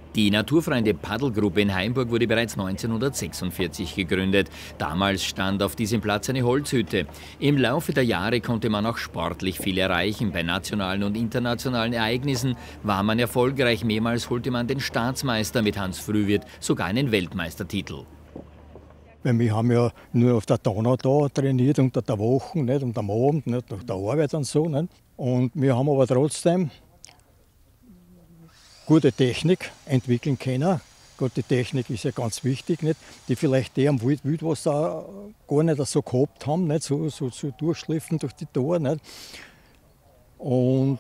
Die Naturfreunde Paddelgruppe in Hainburg wurde bereits 1946 gegründet. Damals stand auf diesem Platz eine Holzhütte. Im Laufe der Jahre konnte man auch sportlich viel erreichen. Bei nationalen und internationalen Ereignissen war man erfolgreich. Mehrmals holte man den Staatsmeister, mit Hans Frühwirth sogar einen Weltmeistertitel. Wir haben ja nur auf der Donau da trainiert, unter der Woche, nicht, und am Abend, nicht, nach der Arbeit und so. Nicht. Und wir haben aber trotzdem gute Technik entwickeln können. Gute Technik ist ja ganz wichtig, nicht? Die vielleicht die am Wildwasser gar nicht so gehabt haben, nicht? So durchschliffen durch die Tore. Nicht? Und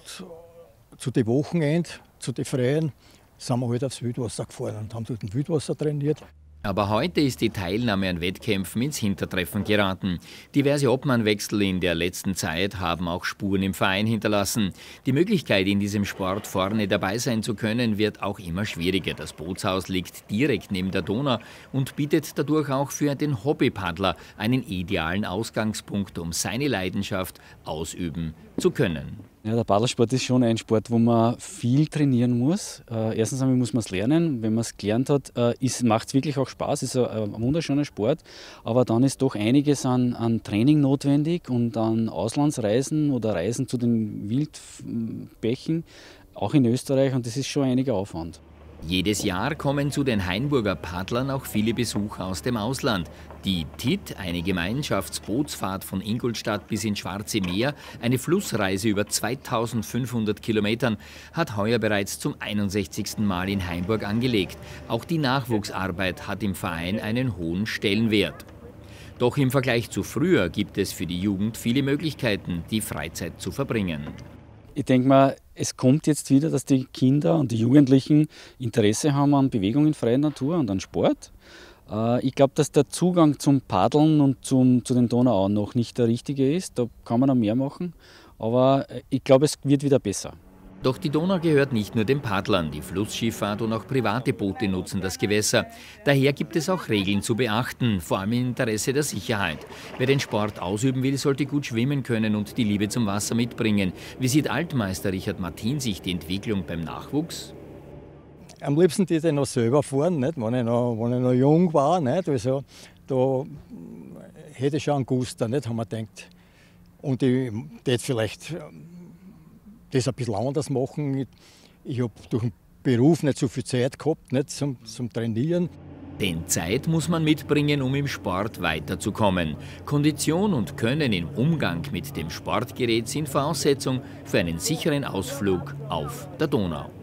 zu den Wochenenden, zu den Freien, sind wir halt aufs Wildwasser gefahren und haben dort im Wildwasser trainiert. Aber heute ist die Teilnahme an Wettkämpfen ins Hintertreffen geraten. Diverse Obmannwechsel in der letzten Zeit haben auch Spuren im Verein hinterlassen. Die Möglichkeit, in diesem Sport vorne dabei sein zu können, wird auch immer schwieriger. Das Bootshaus liegt direkt neben der Donau und bietet dadurch auch für den Hobbypaddler einen idealen Ausgangspunkt, um seine Leidenschaft ausüben zu können. Ja, der Paddelsport ist schon ein Sport, wo man viel trainieren muss. Erstens einmal muss man es lernen. Wenn man es gelernt hat, macht es wirklich auch Spaß. Es ist ein wunderschöner Sport. Aber dann ist doch einiges an Training notwendig und an Auslandsreisen oder Reisen zu den Wildbächen, auch in Österreich. Und das ist schon einiger Aufwand. Jedes Jahr kommen zu den Hainburger Paddlern auch viele Besucher aus dem Ausland. Die TIT, eine Gemeinschaftsbootsfahrt von Ingolstadt bis ins Schwarze Meer, eine Flussreise über 2500 Kilometern, hat heuer bereits zum 61. Mal in Hainburg angelegt. Auch die Nachwuchsarbeit hat im Verein einen hohen Stellenwert. Doch im Vergleich zu früher gibt es für die Jugend viele Möglichkeiten, die Freizeit zu verbringen. Ich denke mal, es kommt jetzt wieder, dass die Kinder und die Jugendlichen Interesse haben an Bewegung in freier Natur und an Sport. Ich glaube, dass der Zugang zum Paddeln und zu den Donauauen noch nicht der richtige ist. Da kann man noch mehr machen. Aber ich glaube, es wird wieder besser. Doch die Donau gehört nicht nur den Paddlern. Die Flussschifffahrt und auch private Boote nutzen das Gewässer. Daher gibt es auch Regeln zu beachten, vor allem im Interesse der Sicherheit. Wer den Sport ausüben will, sollte gut schwimmen können und die Liebe zum Wasser mitbringen. Wie sieht Altmeister Richard Martin sich die Entwicklung beim Nachwuchs? Am liebsten die noch selber fahren, nicht? Wenn ich noch jung war. Nicht? Also, da hätte ich schon einen Guster, nicht? Haben wir gedacht. Und ich hätte vielleicht das ein bisschen anders machen. Ich habe durch den Beruf nicht so viel Zeit gehabt, nicht zum Trainieren. Denn Zeit muss man mitbringen, um im Sport weiterzukommen. Kondition und Können im Umgang mit dem Sportgerät sind Voraussetzung für einen sicheren Ausflug auf der Donau.